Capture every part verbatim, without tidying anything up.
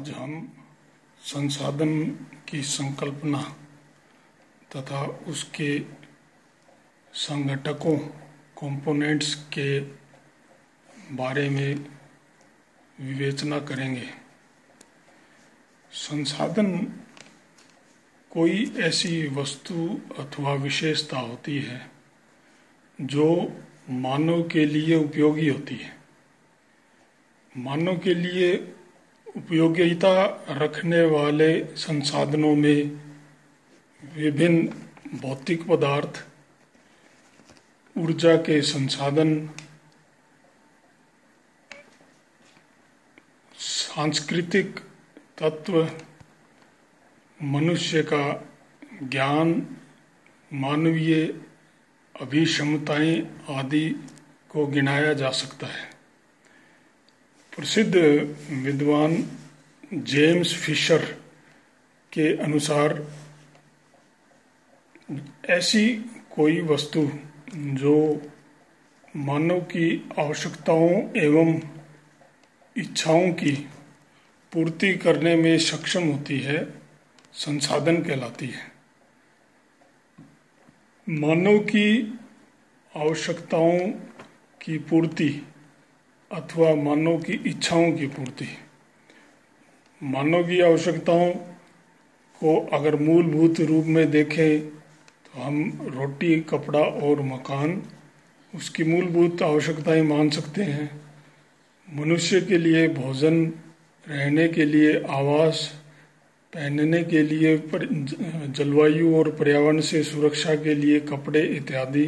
आज हम संसाधन की संकल्पना तथा उसके संघटकों कंपोनेंट्स के बारे में विवेचना करेंगे। संसाधन कोई ऐसी वस्तु अथवा विशेषता होती है जो मानव के लिए उपयोगी होती है। मानव के लिए उपयोगिता रखने वाले संसाधनों में विभिन्न भौतिक पदार्थ, ऊर्जा के संसाधन, सांस्कृतिक तत्व, मनुष्य का ज्ञान, मानवीय अभिक्षमताएं आदि को गिनाया जा सकता है। प्रसिद्ध विद्वान जेम्स फिशर के अनुसार ऐसी कोई वस्तु जो मानव की आवश्यकताओं एवं इच्छाओं की पूर्ति करने में सक्षम होती है, संसाधन कहलाती है। मानव की आवश्यकताओं की पूर्ति अथवा मानव की इच्छाओं की पूर्ति। मानव की आवश्यकताओं को अगर मूलभूत रूप में देखें तो हम रोटी, कपड़ा और मकान उसकी मूलभूत आवश्यकताएं मान सकते हैं। मनुष्य के लिए भोजन, रहने के लिए आवास, पहनने के लिए जलवायु और पर्यावरण से सुरक्षा के लिए कपड़े इत्यादि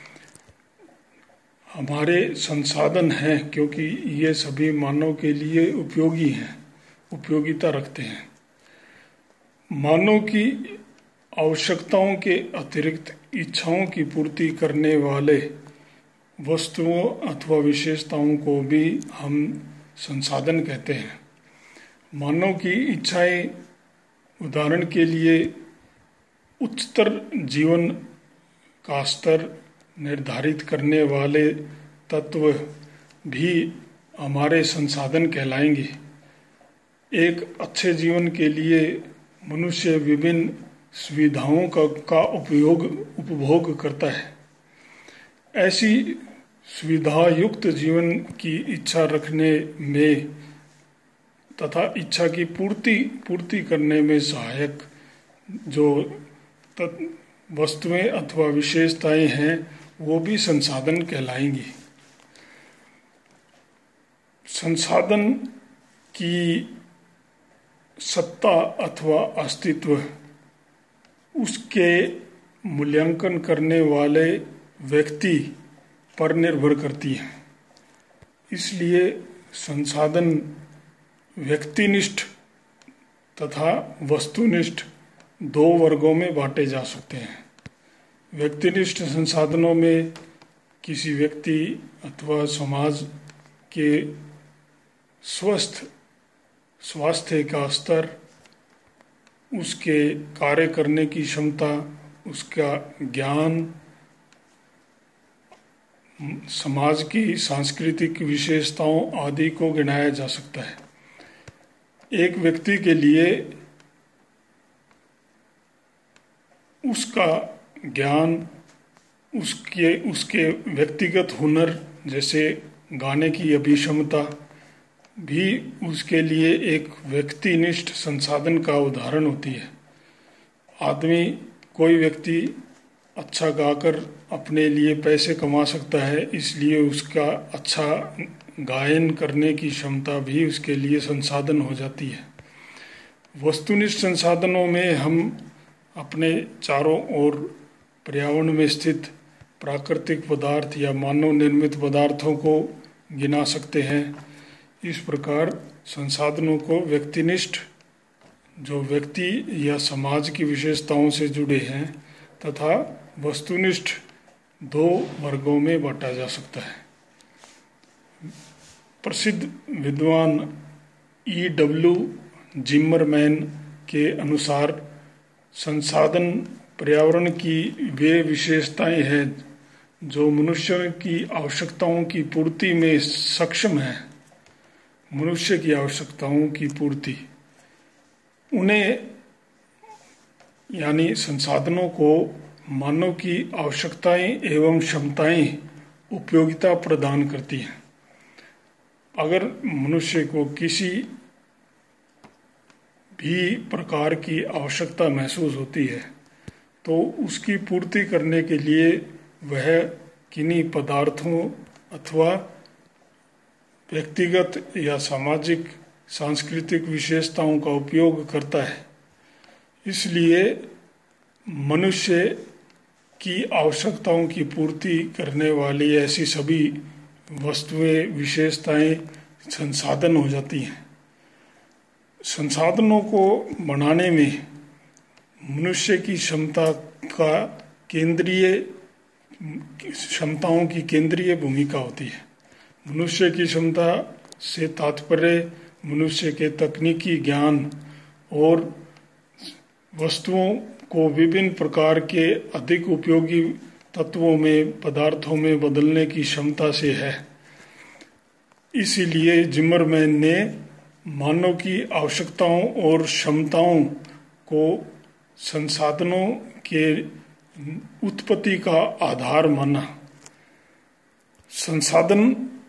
हमारे संसाधन हैं, क्योंकि ये सभी मानव के लिए उपयोगी हैं, उपयोगिता रखते हैं। मानव की आवश्यकताओं के अतिरिक्त इच्छाओं की पूर्ति करने वाले वस्तुओं अथवा विशेषताओं को भी हम संसाधन कहते हैं। मानव की इच्छाएं, उदाहरण के लिए उच्चतर जीवन का स्तर निर्धारित करने वाले तत्व भी हमारे संसाधन कहलाएंगे। एक अच्छे जीवन के लिए मनुष्य विभिन्न सुविधाओं का, का उपयोग उपभोग करता है। ऐसी सुविधा युक्त जीवन की इच्छा रखने में तथा इच्छा की पूर्ति पूर्ति करने में सहायक जो वस्तुएं अथवा विशेषताएं हैं वो भी संसाधन कहलाएंगी। संसाधन की सत्ता अथवा अस्तित्व उसके मूल्यांकन करने वाले व्यक्ति पर निर्भर करती है। इसलिए संसाधन व्यक्तिनिष्ठ तथा वस्तुनिष्ठ दो वर्गों में बांटे जा सकते हैं। व्यक्तिनिष्ठ संसाधनों में किसी व्यक्ति अथवा समाज के स्वस्थ स्वास्थ्य का स्तर, उसके कार्य करने की क्षमता, उसका ज्ञान, समाज की सांस्कृतिक विशेषताओं आदि को गिनाया जा सकता है। एक व्यक्ति के लिए उसका ज्ञान, उसके उसके व्यक्तिगत हुनर जैसे गाने की अभिक्षमता भी उसके लिए एक व्यक्तिनिष्ठ संसाधन का उदाहरण होती है। आदमी, कोई व्यक्ति अच्छा गाकर अपने लिए पैसे कमा सकता है, इसलिए उसका अच्छा गायन करने की क्षमता भी उसके लिए संसाधन हो जाती है। वस्तुनिष्ठ संसाधनों में हम अपने चारों ओर पर्यावरण में स्थित प्राकृतिक पदार्थ या मानव निर्मित पदार्थों को गिना सकते हैं। इस प्रकार संसाधनों को व्यक्तिनिष्ठ जो व्यक्ति या समाज की विशेषताओं से जुड़े हैं तथा वस्तुनिष्ठ दो वर्गों में बांटा जा सकता है। प्रसिद्ध विद्वान ई डब्ल्यू जिमरमैन के अनुसार संसाधन पर्यावरण की वे विशेषताएं हैं जो मनुष्य की आवश्यकताओं की पूर्ति में सक्षम है। मनुष्य की आवश्यकताओं की पूर्ति उन्हें यानी संसाधनों को मानव की आवश्यकताएं एवं क्षमताएं उपयोगिता प्रदान करती हैं। अगर मनुष्य को किसी भी प्रकार की आवश्यकता महसूस होती है तो उसकी पूर्ति करने के लिए वह किन्हीं पदार्थों अथवा व्यक्तिगत या सामाजिक सांस्कृतिक विशेषताओं का उपयोग करता है। इसलिए मनुष्य की आवश्यकताओं की पूर्ति करने वाली ऐसी सभी वस्तुएं विशेषताएं संसाधन हो जाती हैं। संसाधनों को बनाने में मनुष्य की क्षमता का केंद्रीय क्षमताओं की केंद्रीय भूमिका होती है। मनुष्य की क्षमता से तात्पर्य मनुष्य के तकनीकी ज्ञान और वस्तुओं को विभिन्न प्रकार के अधिक उपयोगी तत्वों में पदार्थों में बदलने की क्षमता से है। इसीलिए जिमरमैन ने मानव की आवश्यकताओं और क्षमताओं को संसाधनों के उत्पत्ति का आधार माना। संसाधन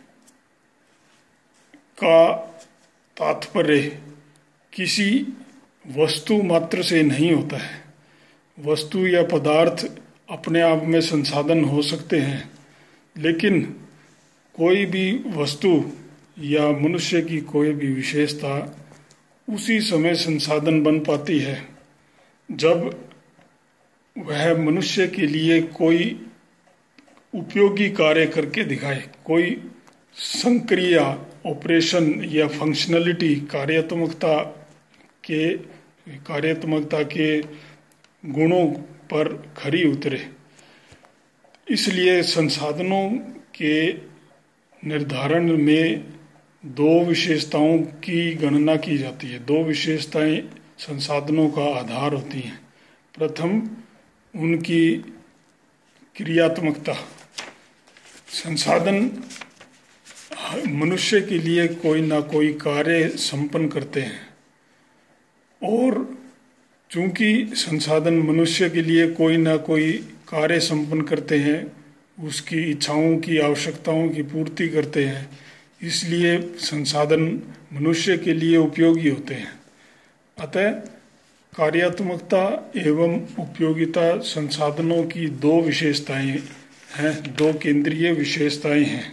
का तात्पर्य किसी वस्तु मात्र से नहीं होता है। वस्तु या पदार्थ अपने आप में संसाधन हो सकते हैं, लेकिन कोई भी वस्तु या मनुष्य की कोई भी विशेषता उसी समय संसाधन बन पाती है जब वह मनुष्य के लिए कोई उपयोगी कार्य करके दिखाए। कोई संक्रिया ऑपरेशन या फंक्शनलिटी कार्यात्मकता के कार्यात्मकता के गुणों पर खरी उतरे। इसलिए संसाधनों के निर्धारण में दो विशेषताओं की गणना की जाती है। दो विशेषताएं संसाधनों का आधार होती हैं। प्रथम, उनकी क्रियात्मकता। संसाधन मनुष्य के लिए कोई ना कोई कार्य संपन्न करते हैं, और चूंकि संसाधन मनुष्य के लिए कोई ना कोई कार्य संपन्न करते हैं, उसकी इच्छाओं की आवश्यकताओं की पूर्ति करते हैं, इसलिए संसाधन मनुष्य के लिए उपयोगी होते हैं। अतः कार्यात्मकता एवं उपयोगिता संसाधनों की दो विशेषताएं हैं, दो केंद्रीय विशेषताएं हैं।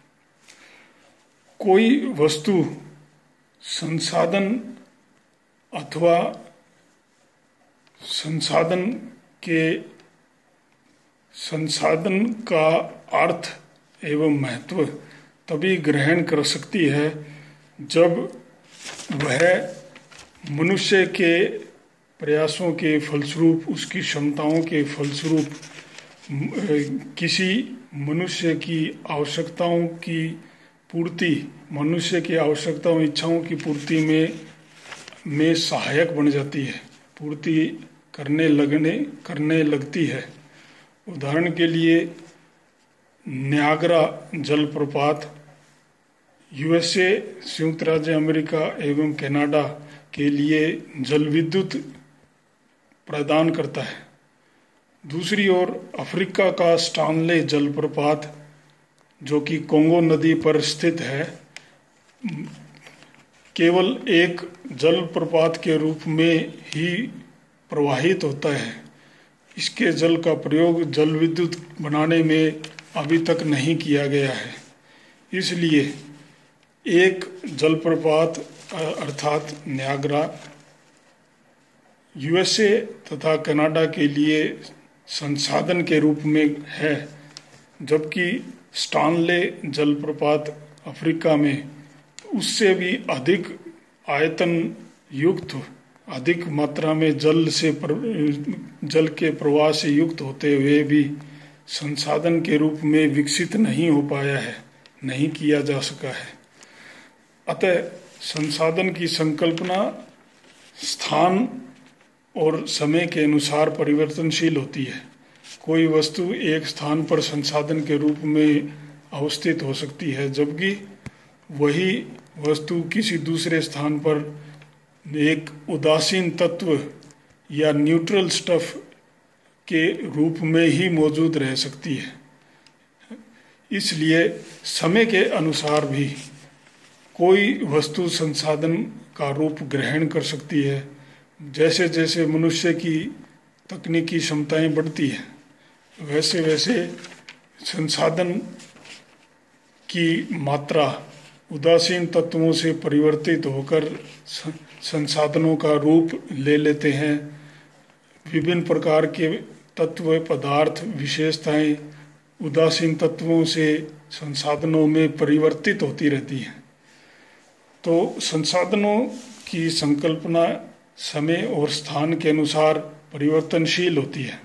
कोई वस्तु संसाधन अथवा संसाधन के संसाधन का अर्थ एवं महत्व तभी ग्रहण कर सकती है जब वह मनुष्य के प्रयासों के फलस्वरूप, उसकी क्षमताओं के फलस्वरूप किसी मनुष्य की आवश्यकताओं की पूर्ति, मनुष्य की आवश्यकताओं इच्छाओं की पूर्ति में में सहायक बन जाती है, पूर्ति करने लगने करने लगती है। उदाहरण के लिए न्यागरा जलप्रपात यूएसए, संयुक्त राज्य अमेरिका एवं कनाडा के लिए जल विद्युत प्रदान करता है। दूसरी ओर अफ्रीका का स्टानले जलप्रपात, जो कि कोंगो नदी पर स्थित है, केवल एक जलप्रपात के रूप में ही प्रवाहित होता है। इसके जल का प्रयोग जल विद्युत बनाने में अभी तक नहीं किया गया है। इसलिए एक जलप्रपात अर्थात न्यागरा यूएसए तथा कनाडा के लिए संसाधन के रूप में है, जबकि स्टानले जलप्रपात अफ्रीका में उससे भी अधिक आयतन युक्त, अधिक मात्रा में जल से पर, जल के प्रवाह से युक्त होते हुए भी संसाधन के रूप में विकसित नहीं हो पाया है, नहीं किया जा सका है। अतः संसाधन की संकल्पना स्थान और समय के अनुसार परिवर्तनशील होती है। कोई वस्तु एक स्थान पर संसाधन के रूप में अवस्थित हो सकती है, जबकि वही वस्तु किसी दूसरे स्थान पर एक उदासीन तत्व या न्यूट्रल स्टफ के रूप में ही मौजूद रह सकती है। इसलिए समय के अनुसार भी कोई वस्तु संसाधन का रूप ग्रहण कर सकती है। जैसे जैसे मनुष्य की तकनीकी क्षमताएं बढ़ती हैं वैसे वैसे संसाधन की मात्रा उदासीन तत्वों से परिवर्तित होकर संसाधनों का रूप ले लेते हैं। विभिन्न प्रकार के तत्व, पदार्थ, विशेषताएं उदासीन तत्वों से संसाधनों में परिवर्तित होती रहती हैं। तो संसाधनों की संकल्पना समय और स्थान के अनुसार परिवर्तनशील होती है।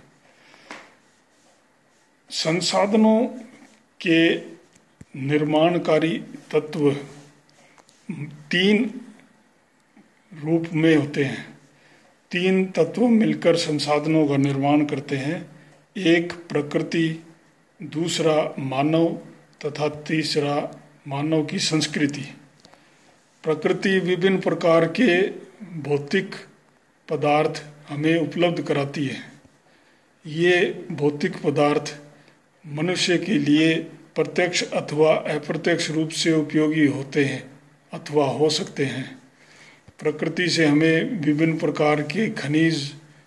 संसाधनों के निर्माणकारी तत्व तीन रूप में होते हैं। तीन तत्व मिलकर संसाधनों का निर्माण करते हैं। एक प्रकृति, दूसरा मानव तथा तीसरा मानव की संस्कृति। प्रकृति विभिन्न प्रकार के भौतिक पदार्थ हमें उपलब्ध कराती है। ये भौतिक पदार्थ मनुष्य के लिए प्रत्यक्ष अथवा अप्रत्यक्ष रूप से उपयोगी होते हैं अथवा हो सकते हैं। प्रकृति से हमें विभिन्न प्रकार के खनिज,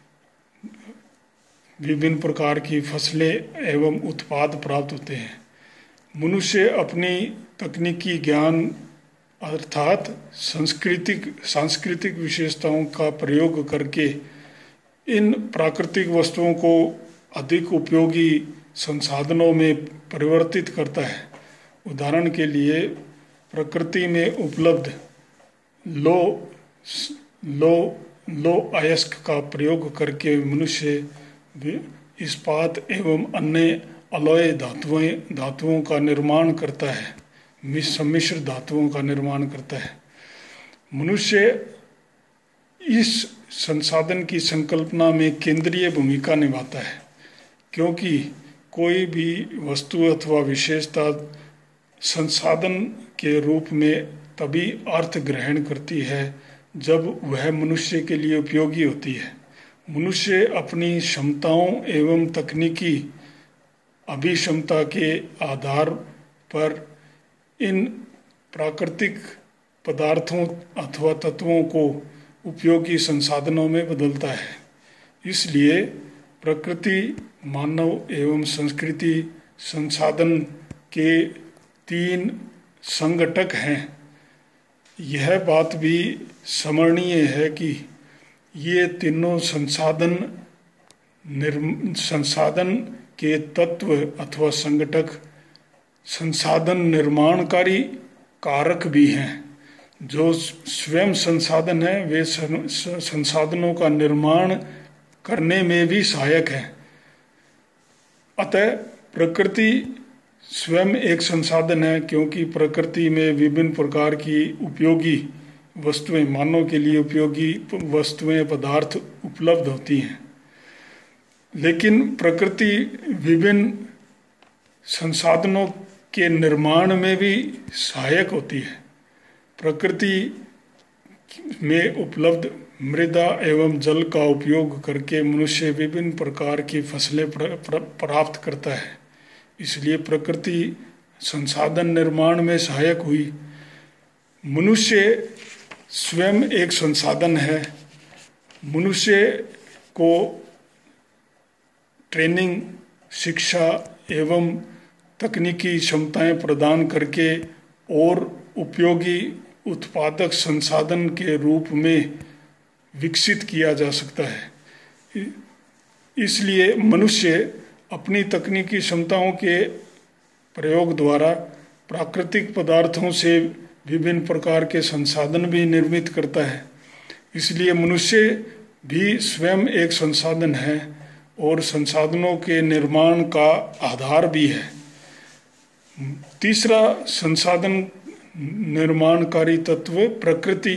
विभिन्न प्रकार की फसलें एवं उत्पाद प्राप्त होते हैं। मनुष्य अपनी तकनीकी ज्ञान अर्थात सांस्कृतिक सांस्कृतिक विशेषताओं का प्रयोग करके इन प्राकृतिक वस्तुओं को अधिक उपयोगी संसाधनों में परिवर्तित करता है। उदाहरण के लिए प्रकृति में उपलब्ध लो लो लो अयस्क का प्रयोग करके मनुष्य इस्पात एवं अन्य अलॉय धातुएं धातुओं का निर्माण करता है, सम्मिश्र धातुओं का निर्माण करता है। मनुष्य इस संसाधन की संकल्पना में केंद्रीय भूमिका निभाता है, क्योंकि कोई भी वस्तु अथवा विशेषता संसाधन के रूप में तभी अर्थ ग्रहण करती है जब वह मनुष्य के लिए उपयोगी होती है। मनुष्य अपनी क्षमताओं एवं तकनीकी अभिक्षमता के आधार पर इन प्राकृतिक पदार्थों अथवा तत्वों को उपयोगी संसाधनों में बदलता है। इसलिए प्रकृति, मानव एवं संस्कृति संसाधन के तीन संघटक हैं। यह बात भी स्मरणीय है कि ये तीनों संसाधन निर्म संसाधन के तत्व अथवा संघटक संसाधन निर्माणकारी कारक भी हैं। जो स्वयं संसाधन है वे संसाधनों का निर्माण करने में भी सहायक है। अतः प्रकृति स्वयं एक संसाधन है, क्योंकि प्रकृति में विभिन्न प्रकार की उपयोगी वस्तुएं, मानव के लिए उपयोगी वस्तुएं, पदार्थ उपलब्ध होती हैं। लेकिन प्रकृति विभिन्न संसाधनों के निर्माण में भी सहायक होती है। प्रकृति में उपलब्ध मृदा एवं जल का उपयोग करके मनुष्य विभिन्न प्रकार की फसलें प्राप्त करता है। इसलिए प्रकृति संसाधन निर्माण में सहायक हुई। मनुष्य स्वयं एक संसाधन है। मनुष्य को ट्रेनिंग, शिक्षा एवं तकनीकी क्षमताएं प्रदान करके और उपयोगी उत्पादक संसाधन के रूप में विकसित किया जा सकता है। इसलिए मनुष्य अपनी तकनीकी क्षमताओं के प्रयोग द्वारा प्राकृतिक पदार्थों से विभिन्न प्रकार के संसाधन भी निर्मित करता है। इसलिए मनुष्य भी स्वयं एक संसाधन है और संसाधनों के निर्माण का आधार भी है। तीसरा संसाधन निर्माणकारी तत्व प्रकृति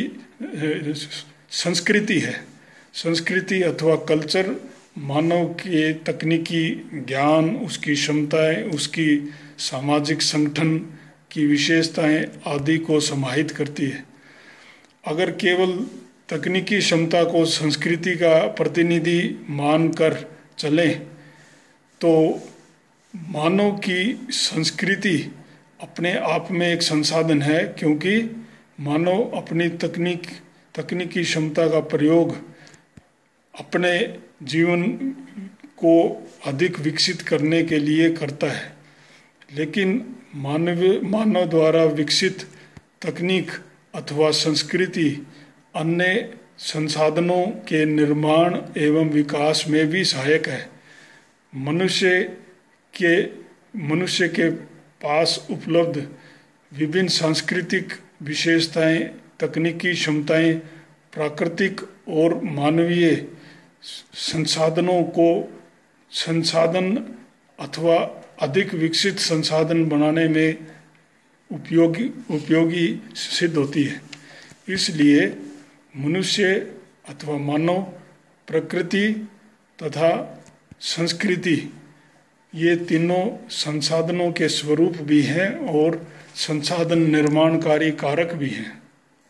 संस्कृति है। संस्कृति अथवा कल्चर मानव के तकनीकी ज्ञान, उसकी क्षमताएं, उसकी सामाजिक संगठन की विशेषताएं आदि को समाहित करती है। अगर केवल तकनीकी क्षमता को संस्कृति का प्रतिनिधि मानकर चलें तो मानव की संस्कृति अपने आप में एक संसाधन है, क्योंकि मानव अपनी तकनीक तकनीकी क्षमता का प्रयोग अपने जीवन को अधिक विकसित करने के लिए करता है। लेकिन मानव मानव द्वारा विकसित तकनीक अथवा संस्कृति अन्य संसाधनों के निर्माण एवं विकास में भी सहायक है। मनुष्य के मनुष्य के पास उपलब्ध विभिन्न सांस्कृतिक विशेषताएं, तकनीकी क्षमताएं, प्राकृतिक और मानवीय संसाधनों को संसाधन अथवा अधिक विकसित संसाधन बनाने में उपयोगी उपयोगी सिद्ध होती है। इसलिए मनुष्य अथवा मानव, प्रकृति तथा संस्कृति ये तीनों संसाधनों के स्वरूप भी हैं और संसाधन निर्माणकारी कारक भी हैं।